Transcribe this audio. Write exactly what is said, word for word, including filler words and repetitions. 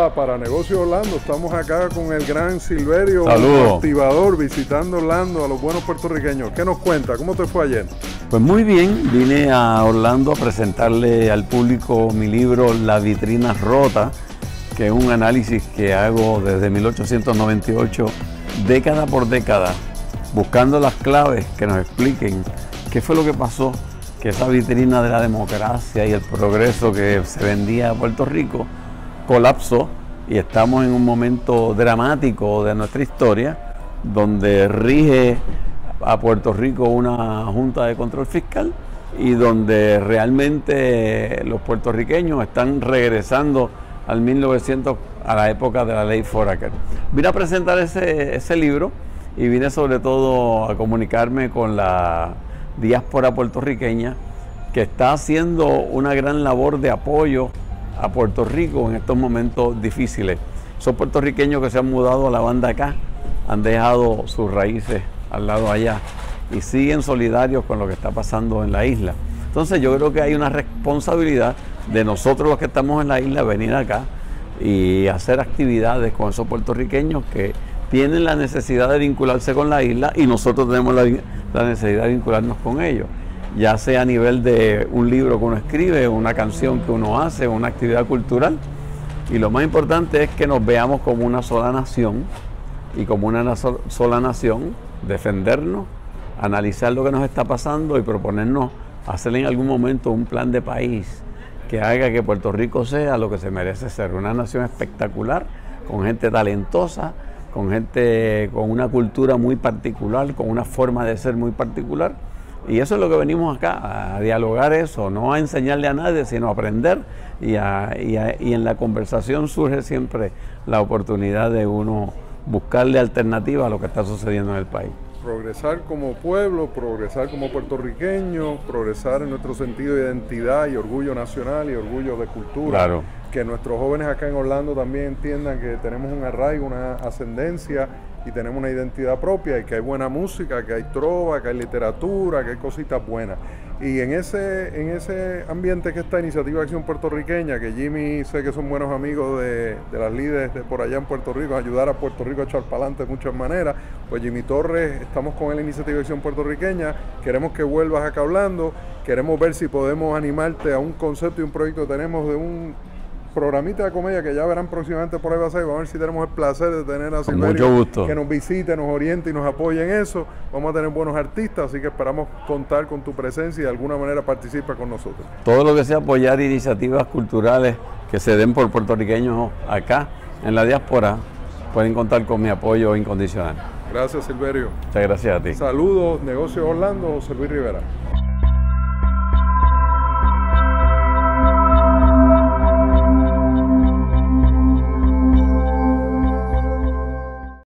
Hola, para Negocios Orlando, estamos acá con el gran Silverio, Saludos. Activador, visitando Orlando a los buenos puertorriqueños. ¿Qué nos cuenta? ¿Cómo te fue ayer? Pues muy bien, vine a Orlando a presentarle al público mi libro La Vitrina Rota, que es un análisis que hago desde mil ochocientos noventa y ocho, década por década, buscando las claves que nos expliquen qué fue lo que pasó, que esa vitrina de la democracia y el progreso que se vendía a Puerto Rico colapsó y estamos en un momento dramático de nuestra historia donde rige a Puerto Rico una Junta de Control Fiscal y donde realmente los puertorriqueños están regresando al mil novecientos, a la época de la ley Foraker. Vine a presentar ese, ese libro y vine sobre todo a comunicarme con la diáspora puertorriqueña que está haciendo una gran labor de apoyo a Puerto Rico en estos momentos difíciles. Son puertorriqueños que se han mudado a la banda acá, han dejado sus raíces al lado allá y siguen solidarios con lo que está pasando en la isla. Entonces yo creo que hay una responsabilidad de nosotros los que estamos en la isla venir acá y hacer actividades con esos puertorriqueños que tienen la necesidad de vincularse con la isla y nosotros tenemos la, la necesidad de vincularnos con ellos, ya sea a nivel de un libro que uno escribe, una canción que uno hace, una actividad cultural. Y lo más importante es que nos veamos como una sola nación y como una sola nación defendernos, analizar lo que nos está pasando y proponernos hacer en algún momento un plan de país que haga que Puerto Rico sea lo que se merece ser, una nación espectacular, con gente talentosa, con gente con una cultura muy particular, con una forma de ser muy particular. Y eso es lo que venimos acá, a dialogar eso, no a enseñarle a nadie, sino a aprender. Y, a, y, a, y en la conversación surge siempre la oportunidad de uno buscarle alternativa a lo que está sucediendo en el país. Progresar como pueblo, progresar como puertorriqueños, progresar en nuestro sentido de identidad y orgullo nacional y orgullo de cultura. Claro. Que nuestros jóvenes acá en Orlando también entiendan que tenemos un arraigo, una ascendencia y tenemos una identidad propia y que hay buena música, que hay trova, que hay literatura, que hay cositas buenas. Y en ese, en ese ambiente que está Iniciativa Acción Puertorriqueña, que Jimmy sé que son buenos amigos de, de las líderes de por allá en Puerto Rico, ayudar a Puerto Rico a echar para adelante de muchas maneras, pues Jimmy Torres, estamos con él en Iniciativa Acción Puertorriqueña, queremos que vuelvas acá hablando, queremos ver si podemos animarte a un concepto y un proyecto que tenemos de un programita de comedia que ya verán próximamente por ahí va a ser. Vamos a ver si tenemos el placer de tener a Silverio que nos visite, nos oriente y nos apoye en eso. Vamos a tener buenos artistas, así que esperamos contar con tu presencia y de alguna manera participa con nosotros. Todo lo que sea apoyar iniciativas culturales que se den por puertorriqueños acá en la diáspora, pueden contar con mi apoyo incondicional. Gracias, Silverio. Muchas gracias a ti. Saludos, Negocios Orlando, José Luis Rivera.